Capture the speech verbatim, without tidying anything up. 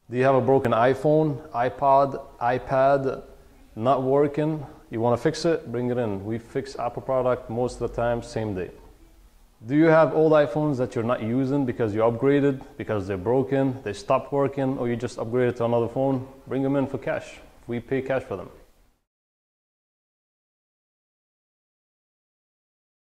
Do you have a broken iPhone, iPod, iPad, not working? You want to fix it? Bring it in. We fix Apple product most of the time, same day. Do you have old iPhones that you're not using because you upgraded, because they're broken, they stopped working, or you just upgraded to another phone? Bring them in for cash. We pay cash for them.